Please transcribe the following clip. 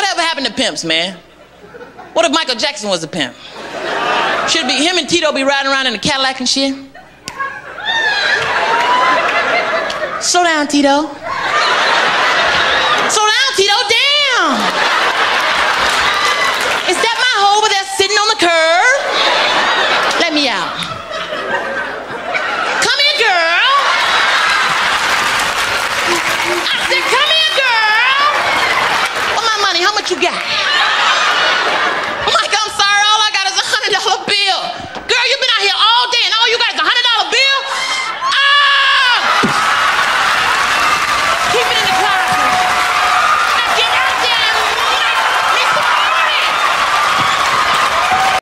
Whatever happened to pimps, man? What if Michael Jackson was a pimp? Should be him and Tito be riding around in a Cadillac and shit? Slow down, Tito. Slow down, Tito, damn! Is that my hoe over there sitting on the curb? Let me out. Come here, girl. I said, come here, girl. Where my money? How much you got?